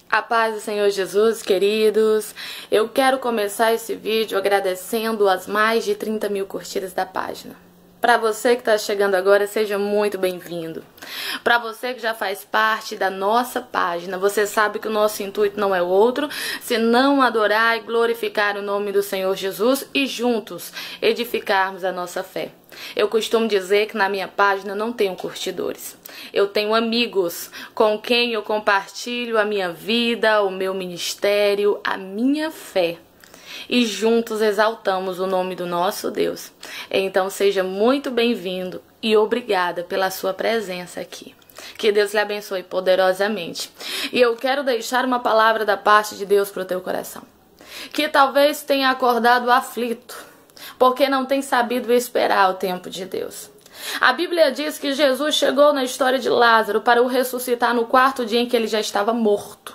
A paz do Senhor Jesus, queridos. Eu quero começar esse vídeo agradecendo as mais de 30 mil curtidas da página. Para você que está chegando agora, seja muito bem-vindo. Para você que já faz parte da nossa página, você sabe que o nosso intuito não é outro, senão adorar e glorificar o nome do Senhor Jesus e juntos edificarmos a nossa fé. Eu costumo dizer que na minha página não tenho curtidores. Eu tenho amigos com quem eu compartilho a minha vida, o meu ministério, a minha fé. E juntos exaltamos o nome do nosso Deus. Então seja muito bem-vindo e obrigada pela sua presença aqui. Que Deus lhe abençoe poderosamente. E eu quero deixar uma palavra da parte de Deus para o teu coração. Que talvez tenha acordado aflito, porque não tem sabido esperar o tempo de Deus. A Bíblia diz que Jesus chegou na história de Lázaro para o ressuscitar no quarto dia em que ele já estava morto.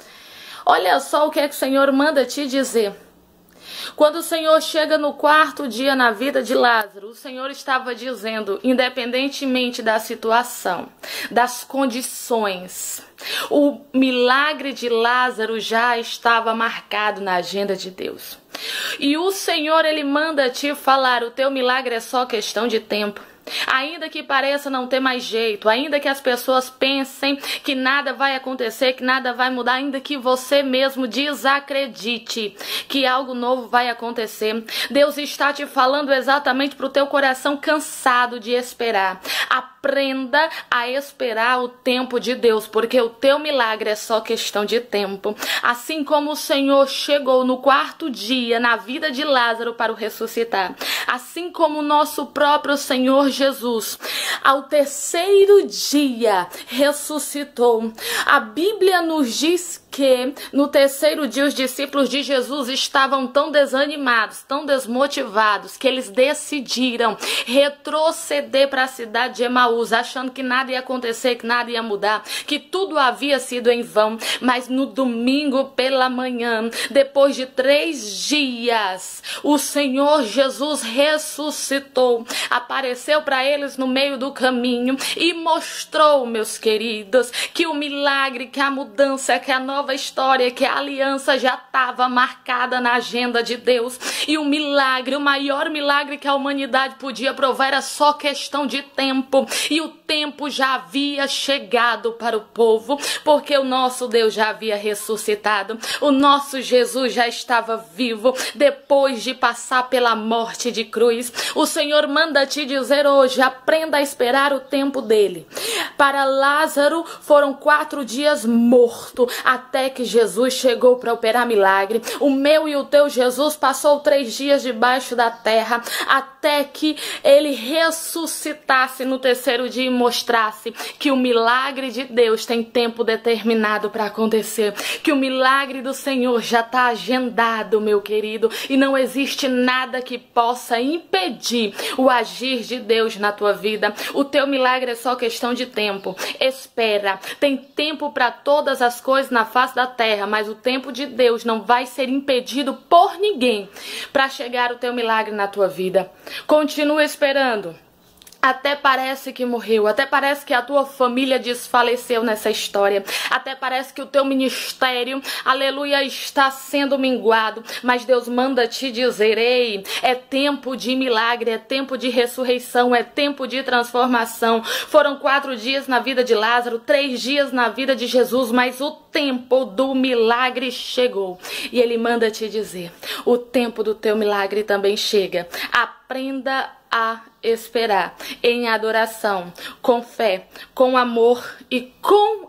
Olha só o que é que o Senhor manda te dizer. Quando o Senhor chega no quarto dia na vida de Lázaro, o Senhor estava dizendo, independentemente da situação, das condições, o milagre de Lázaro já estava marcado na agenda de Deus. E o Senhor, Ele manda te falar, o teu milagre é só questão de tempo. Ainda que pareça não ter mais jeito, ainda que as pessoas pensem que nada vai acontecer, que nada vai mudar, ainda que você mesmo desacredite que algo novo vai acontecer, Deus está te falando exatamente para o teu coração cansado de esperar. Aprenda a esperar o tempo de Deus, porque o teu milagre é só questão de tempo. Assim como o Senhor chegou no quarto dia na vida de Lázaro para o ressuscitar, assim como o nosso próprio Senhor Jesus, ao terceiro dia, ressuscitou. A Bíblia nos diz que no terceiro dia os discípulos de Jesus estavam tão desanimados, tão desmotivados, que eles decidiram retroceder para a cidade de Emaús, achando que nada ia acontecer, que nada ia mudar, que tudo havia sido em vão. Mas no domingo pela manhã, depois de 3 dias, o Senhor Jesus ressuscitou, apareceu para eles no meio do caminho e mostrou, meus queridos, que o milagre, que a mudança, que a nova história, que a aliança já estava marcada na agenda de Deus. E o milagre, o maior milagre que a humanidade podia provar, era só questão de tempo. E o tempo já havia chegado para o povo, porque o nosso Deus já havia ressuscitado. O nosso Jesus já estava vivo depois de passar pela morte de cruz. O Senhor manda te dizer hoje, aprenda a esperar o tempo dele. Para Lázaro foram 4 dias morto, até que Jesus chegou para operar milagre. O meu e o teu Jesus passou 3 dias debaixo da terra, até que ele ressuscitasse no terceiro dia e mostrasse que o milagre de Deus tem tempo determinado para acontecer, que o milagre do Senhor já está agendado, meu querido, e não existe nada que possa impedir o agir de Deus na tua vida. O teu milagre é só questão de tempo. Espera, tem tempo para todas as coisas na face da terra, mas o tempo de Deus não vai ser impedido por ninguém para chegar o teu milagre na tua vida. Continua esperando. Até parece que morreu, até parece que a tua família desfaleceu nessa história, até parece que o teu ministério, aleluia, está sendo minguado, mas Deus manda te dizer, ei, é tempo de milagre, é tempo de ressurreição, é tempo de transformação. Foram 4 dias na vida de Lázaro, 3 dias na vida de Jesus, mas o tempo do milagre chegou. E Ele manda te dizer, o tempo do teu milagre também chega. Aprenda a esperar em adoração, com fé, com amor e com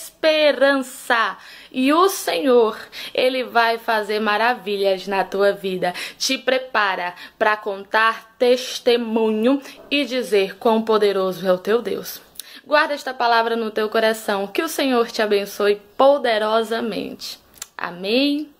esperança. E o Senhor, Ele vai fazer maravilhas na tua vida. Te prepara para contar testemunho e dizer quão poderoso é o teu Deus. Guarda esta palavra no teu coração. Que o Senhor te abençoe poderosamente. Amém.